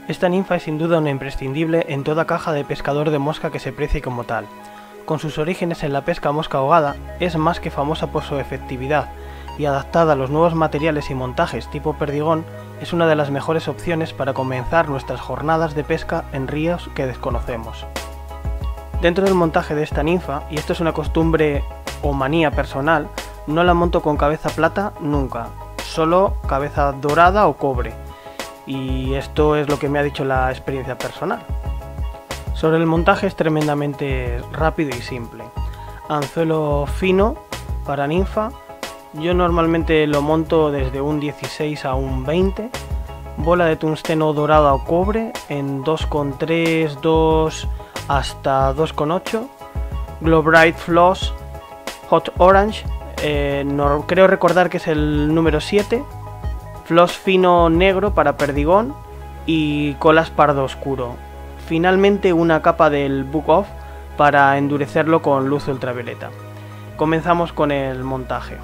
Esta ninfa es sin duda una imprescindible en toda caja de pescador de mosca que se precie como tal. Con sus orígenes en la pesca a mosca ahogada, es más que famosa por su efectividad, y adaptada a los nuevos materiales y montajes tipo perdigón, es una de las mejores opciones para comenzar nuestras jornadas de pesca en ríos que desconocemos. Dentro del montaje de esta ninfa, y esto es una costumbre o manía personal, no la monto con cabeza plata nunca, solo cabeza dorada o cobre, y esto es lo que me ha dicho la experiencia personal. Sobre el montaje es tremendamente rápido y simple. Anzuelo fino para ninfa, yo normalmente lo monto desde un 16 a un 20, bola de tungsteno dorada o cobre en 2,3, 2 hasta 2,8, Glow-Brite Floss Hot Orange, creo recordar que es el número 7, floss fino negro para perdigón y colas pardo oscuro. Finalmente una capa del Book Off para endurecerlo con luz ultravioleta. Comenzamos con el montaje.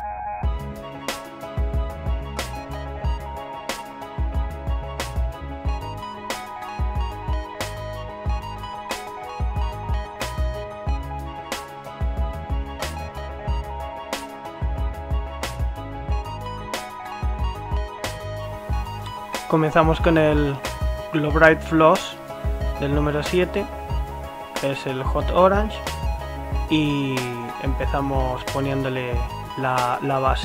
Comenzamos con el Glow-Brite Floss del número 7, es el Hot Orange, y empezamos poniéndole la base.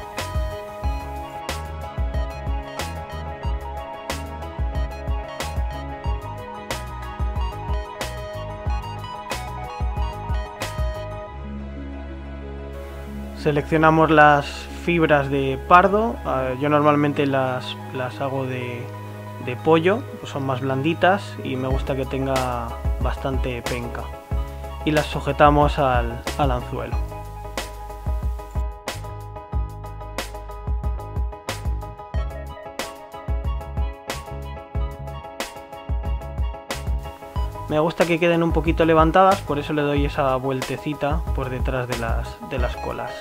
Seleccionamos las fibras de pardo, yo normalmente las hago de pollo, pues son más blanditas y me gusta que tenga bastante penca, y las sujetamos al anzuelo. Me gusta que queden un poquito levantadas, por eso le doy esa vueltecita por detrás de las colas.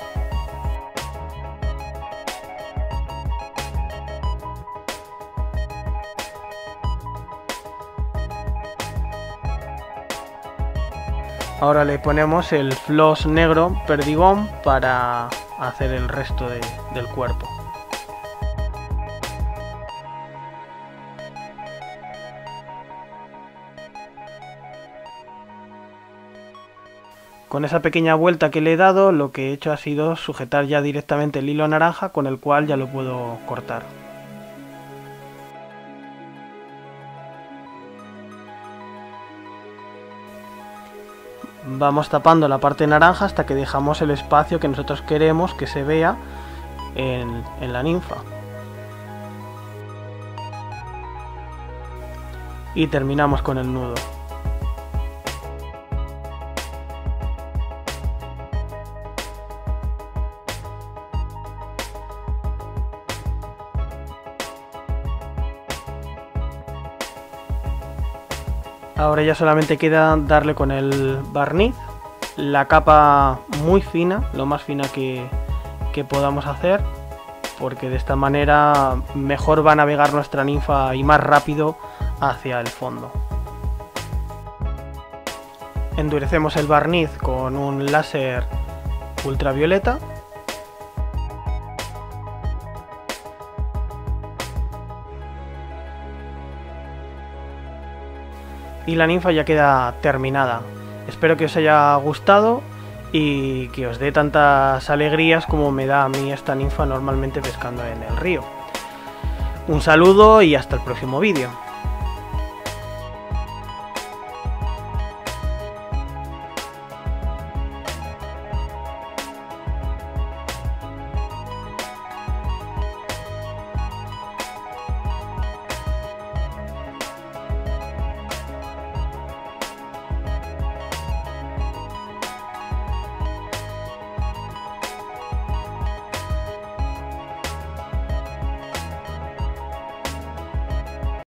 Ahora le ponemos el floss negro perdigón para hacer el resto del cuerpo. Con esa pequeña vuelta que le he dado, lo que he hecho ha sido sujetar ya directamente el hilo naranja, con el cual ya lo puedo cortar. Vamos tapando la parte naranja hasta que dejamos el espacio que nosotros queremos que se vea en la ninfa. Y terminamos con el nudo. Ahora ya solamente queda darle con el barniz, la capa muy fina, lo más fina que podamos hacer, porque de esta manera mejor va a navegar nuestra ninfa y más rápido hacia el fondo. Endurecemos el barniz con un láser ultravioleta. Y la ninfa ya queda terminada. Espero que os haya gustado y que os dé tantas alegrías como me da a mí esta ninfa normalmente pescando en el río. Un saludo y hasta el próximo vídeo.